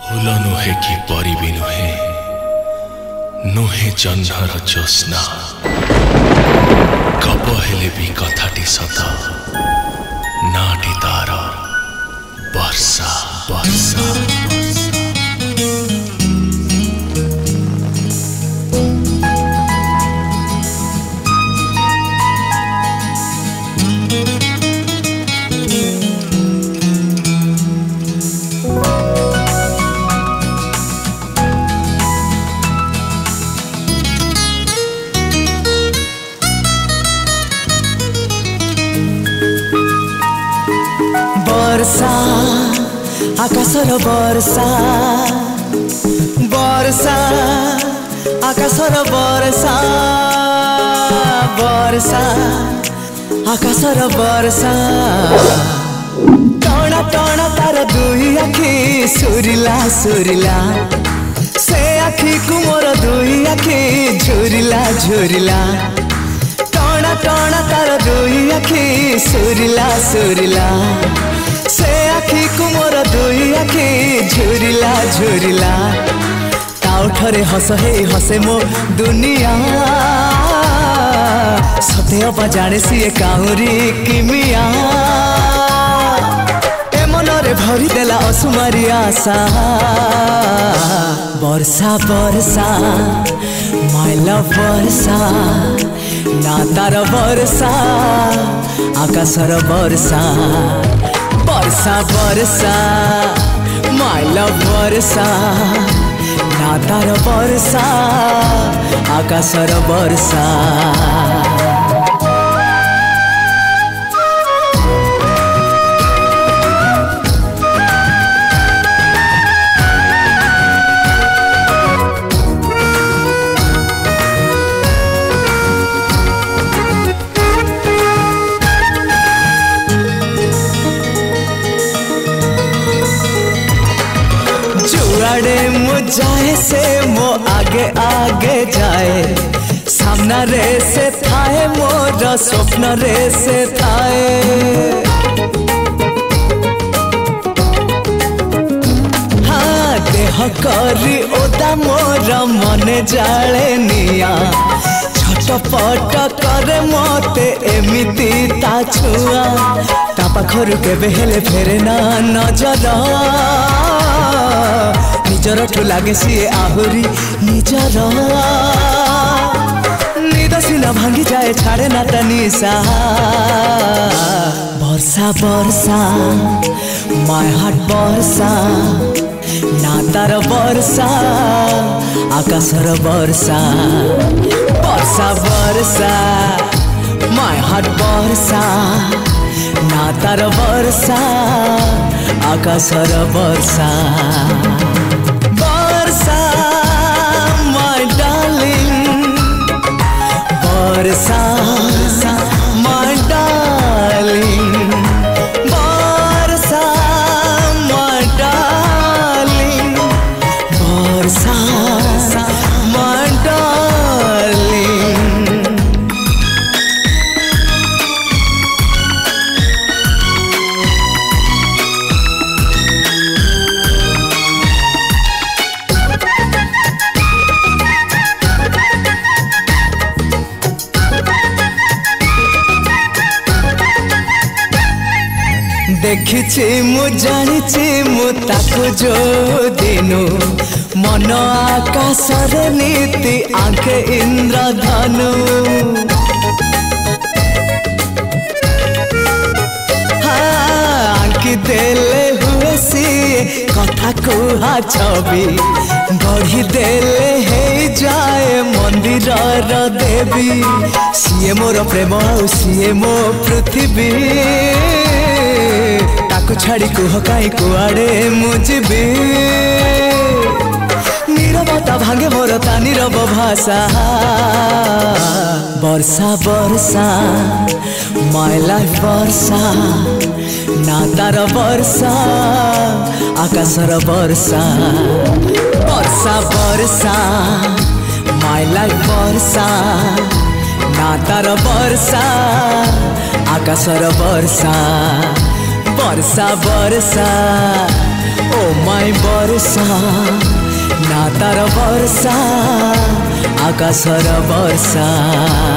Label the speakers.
Speaker 1: फूल नुहे कि परी भी नुहे नुहे जह्नर ज्योत्स्ना गप हेले भी कथाटी सत नाटी तार वर्षा वर्षा
Speaker 2: वर्षा आकाशर वर्षा वर्षा आकाशर वर्षा वर्षा आकाशर वर्षा टणा टणा तार दुई आखि सुरिला सुरिला से आखि को मोर दुई आखि झुरिला झुरिला टणा टणा तार दुई आखि सुरिला सुरिला से आखि को मोर दुई आखि झुरिला झुरिला ताउठरे हस हे हसे मो दुनिया सते अबा जाने सी काउरी किमिया ए मनरे भरी देला असुमारी आशा वर्षा वर्षा माय लव वर्षा ना तार वर्षा आकाशर वर्षा वर्षा वर्षा माय लव वर्षा ना तार वर्षा आकाशर वर्षा जुआड़े मो जाए से मो आगे आगे जाए सामना रे से थाए मोर स्वप्न रे से थाए हाँ देह करी ओदा मोर मने जाले निया छटपट करे मते एमिति ता छुआ ता पाखरु केबे हेले फेरे ना नजर निजर ठू लागे सी आहुरी निजर निद सीना भांगी जाए छाड़े ना तनिसा वर्षा वर्षा माय हार्ट वर्षा ना तार वर्षा आकाशर वर्षा वर्षा वर्षा माय हार्ट वर्षा ना तार वर्षा आकाशर वर्षा my darling Varsha my darling Varsha my darling Varsha my darling देखिछि मु जानिछि मु ताको जो दिनु मन आकाशर नीति आंखे इंद्रधनु आंखि देले हुए सी कथा कुहा छवि बढ़ी देले हे जाए मंदिर देवी सीए मोर प्रेम सीए मो पृथ्वी ताको छाड़ी कुह काई कुआड़े मुझबी नीरवता भांगे मोर ता नीरव भाषा वर्षा वर्षा माय लाइफ वर्षा ना तार वर्षा आकाशर वर्षा वर्षा वर्षा माय लाइफ वर्षा ना तार वर्षा आकाशर वर्षा वर्षा वर्षा ओ माय वर्षा ना तार वर्षा आकाशर वर्षा